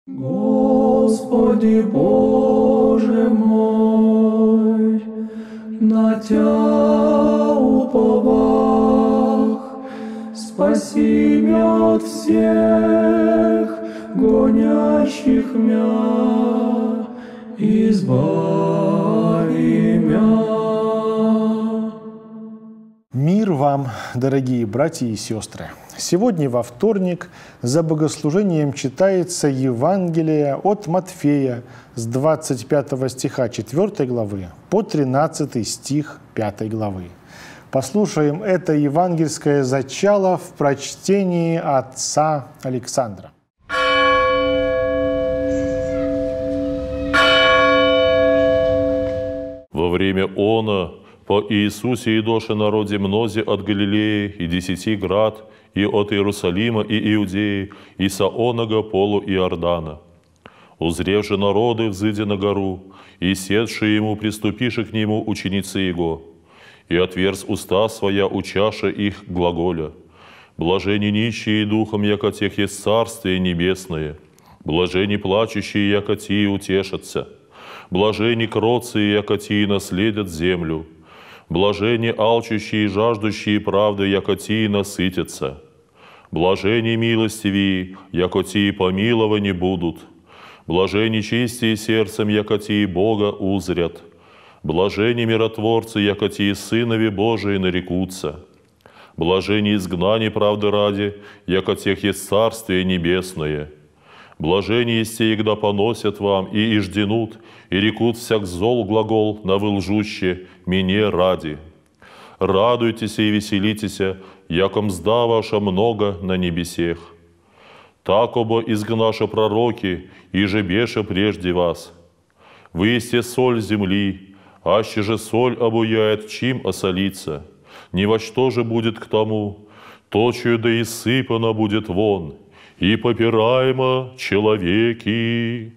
Господи Боже мой, на Тя уповах, спаси мя от всех гонящих мя, избави мя. Мир вам, дорогие братья и сестры! Сегодня во вторник за богослужением читается Евангелие от Матфея с 25 стиха 4 главы по 13 стих 5 главы. Послушаем это евангельское зачало в прочтении отца Александра. Во время она по Иисусе идоше народе мнози от Галилеи и 10 град, и от Иерусалима и Иудеи, и Саонага полу Иордана. Узревши народы, взыдя на гору, и седшие ему, приступиши к нему ученицы его, и отверз уста своя, учаша их глаголя. Блажени нищие духом, яко тех есть Царствие Небесное, блажени плачущие, яко тие утешатся, блажени кроткие, яко тие наследят землю, блажени алчущие и жаждущие правды, яко тие насытятся, блажени милостивые, яко тие помилованы будут, блажени чистые сердцем, яко тие Бога узрят, блажени миротворцы, яко тие сынови Божии нарекутся, блажени изгнание правды ради, яко тех есть Царствие Небесное. Блажени есть те, когда поносят вам и ижденут, и рекут всяк зол глагол на вы лжуще, мне ради. Радуйтесь и веселитесь, яко мзда ваша много на небесех. Так оба изгнаша пророки, и же беше прежде вас. Вы есте соль земли, аще же соль обуяет, чим осолиться. Ни во что же будет к тому, точию да и сыпано будет вон, и попираемо человеки.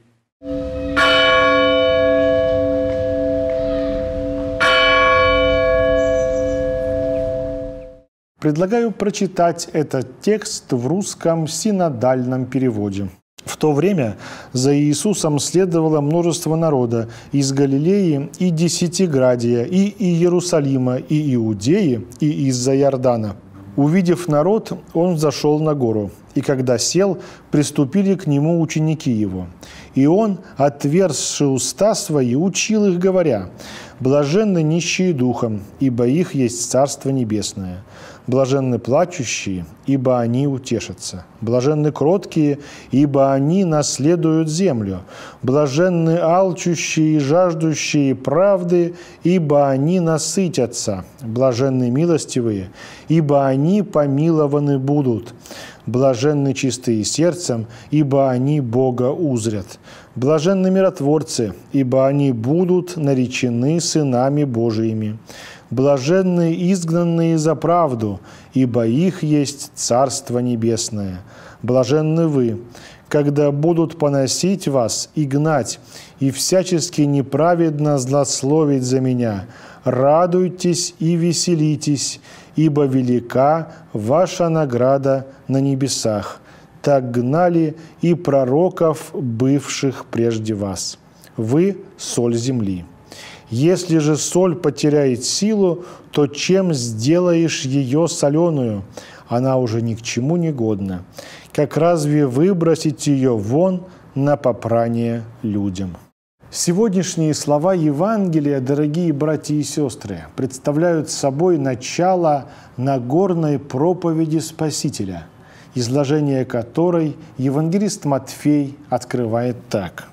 Предлагаю прочитать этот текст в русском синодальном переводе. В то время за Иисусом следовало множество народа из Галилеи и Десятиградия, и Иерусалима, и Иудеи, и из-за Иордана. Увидев народ, он взошел на гору, и когда сел, приступили к нему ученики его. И он, отверзши уста свои, учил их, говоря: «Блаженны нищие духом, ибо их есть Царство Небесное. Блаженны плачущие, ибо они утешатся. Блаженны кроткие, ибо они наследуют землю. Блаженны алчущие и жаждущие правды, ибо они насытятся. Блаженны милостивые, ибо они помилованы будут. Блаженны чистые сердцем, ибо они Бога узрят. Блаженны миротворцы, ибо они будут наречены сынами Божиими. Блаженны изгнанные за правду, ибо их есть Царство Небесное. Блаженны вы, когда будут поносить вас и гнать, и всячески неправедно злословить за меня. Радуйтесь и веселитесь, ибо велика ваша награда на небесах. Так гнали и пророков, бывших прежде вас. Вы – соль земли. Если же соль потеряет силу, то чем сделаешь ее соленую? Она уже ни к чему не годна. Как разве выбросить ее вон на попрание людям?» Сегодняшние слова Евангелия, дорогие братья и сестры, представляют собой начало Нагорной проповеди Спасителя, изложение которой евангелист Матфей открывает так.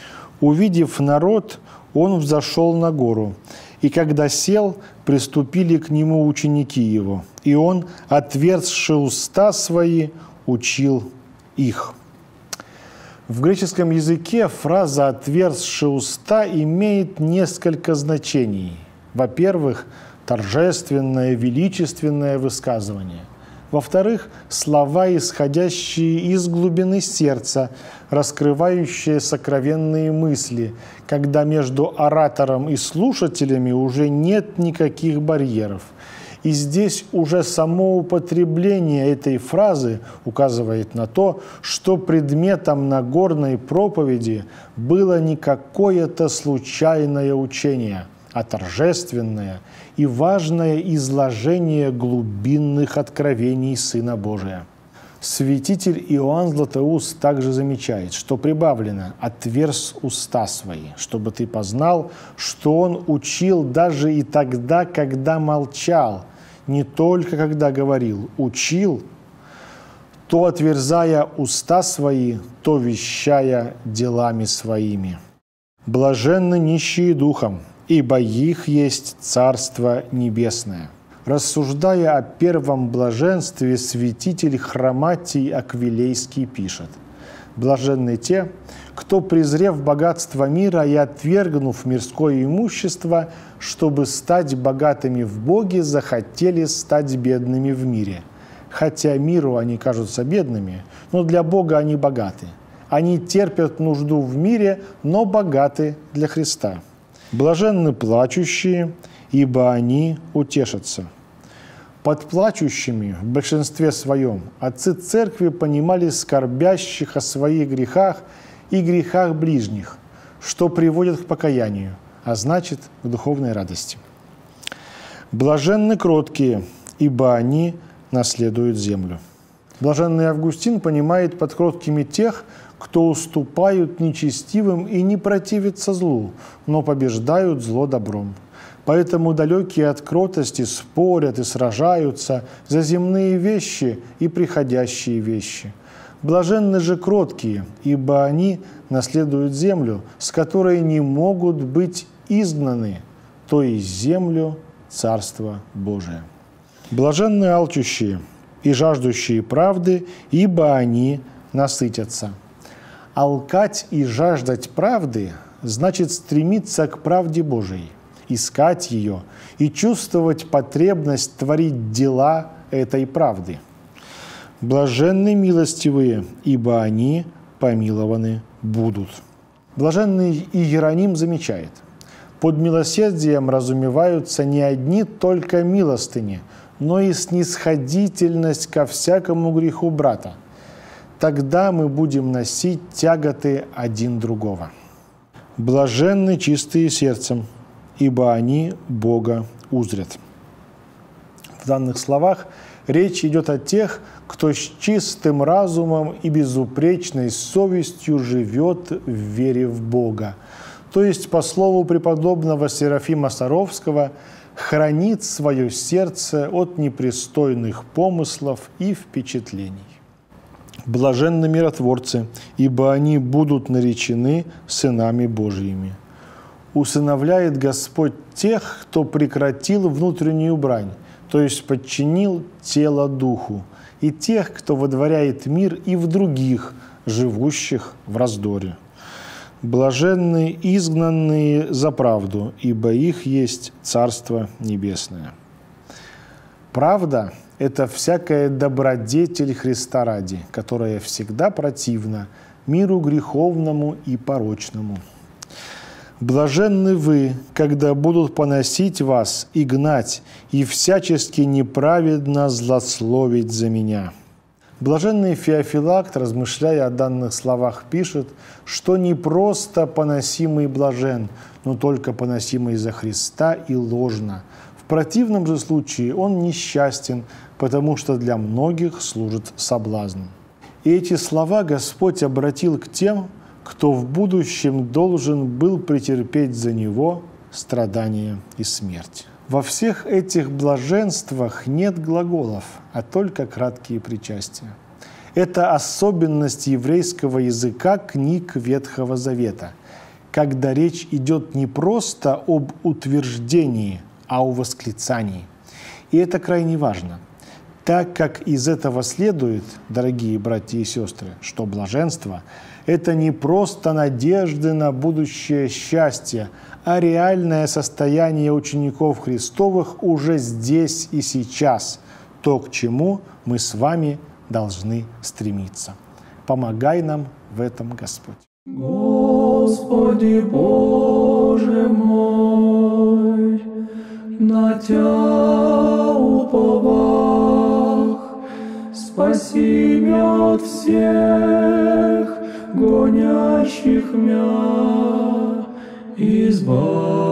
«Увидев народ, он взошел на гору, и когда сел, приступили к нему ученики его, и он, отверзши уста свои, учил их». В греческом языке фраза «отверзши уста» имеет несколько значений. Во-первых, торжественное, величественное высказывание. Во-вторых, слова, исходящие из глубины сердца, раскрывающие сокровенные мысли, когда между оратором и слушателями уже нет никаких барьеров. И здесь уже само употребление этой фразы указывает на то, что предметом Нагорной проповеди было не какое-то случайное учение, а торжественное и важное изложение глубинных откровений Сына Божия. Святитель Иоанн Златоуст также замечает, что прибавлено «отверз уста свои, чтобы ты познал, что он учил даже и тогда, когда молчал, не только когда говорил, учил, то отверзая уста свои, то вещая делами своими. Блаженны нищие духом, ибо их есть Царство Небесное». Рассуждая о первом блаженстве, святитель Хроматий Аквилейский пишет: «Блаженны те, кто, презрев богатство мира и отвергнув мирское имущество, чтобы стать богатыми в Боге, захотели стать бедными в мире. Хотя миру они кажутся бедными, но для Бога они богаты. Они терпят нужду в мире, но богаты для Христа. Блаженны плачущие, ибо они утешатся». Под плачущими в большинстве своем отцы церкви понимали скорбящих о своих грехах и грехах ближних, что приводит к покаянию, а значит, к духовной радости. Блаженны кроткие, ибо они наследуют землю. Блаженный Августин понимает под кроткими тех, кто уступают нечестивым и не противятся злу, но побеждают зло добром. Поэтому далекие от кротости спорят и сражаются за земные вещи и приходящие вещи. Блаженны же кроткие, ибо они наследуют землю, с которой не могут быть изгнаны, то есть землю Царства Божия. Блаженны алчущие и жаждущие правды, ибо они насытятся. Алкать и жаждать правды значит стремиться к правде Божией, искать ее и чувствовать потребность творить дела этой правды. Блаженны милостивые, ибо они помилованы будут. Блаженный Иероним замечает: под милосердием разумеваются не одни только милостыни, но и снисходительность ко всякому греху брата. Тогда мы будем носить тяготы один другого. Блаженны чистые сердцем, ибо они Бога узрят. В данных словах речь идет о тех, кто с чистым разумом и безупречной совестью живет в вере в Бога. То есть, по слову преподобного Серафима Саровского, хранит свое сердце от непристойных помыслов и впечатлений. Блаженны миротворцы, ибо они будут наречены сынами Божьими. Усыновляет Господь тех, кто прекратил внутреннюю брань, то есть подчинил тело духу, и тех, кто водворяет мир и в других, живущих в раздоре. Блаженны изгнанные за правду, ибо их есть Царство Небесное. Правда – это всякая добродетель Христа ради, которая всегда противна миру греховному и порочному. Блаженны вы, когда будут поносить вас и гнать, и всячески неправедно злословить за меня. Блаженный Феофилакт, размышляя о данных словах, пишет, что не просто поносимый блажен, но только поносимый за Христа и ложно. В противном же случае он несчастен, потому что для многих служит соблазном. И эти слова Господь обратил к тем, кто в будущем должен был претерпеть за Него страдания и смерть. Во всех этих блаженствах нет глаголов, а только краткие причастия. Это особенность еврейского языка книг Ветхого Завета, когда речь идет не просто об утверждении, а о восклицании. И это крайне важно, так как из этого следует, дорогие братья и сестры, что блаженство – это не просто надежды на будущее счастье, а реальное состояние учеников Христовых уже здесь и сейчас, то, к чему мы с вами должны стремиться. Помогай нам в этом, Господь. Господи Боже мой, на Тя уповах. Спаси мя от всех гонящих мя, избавь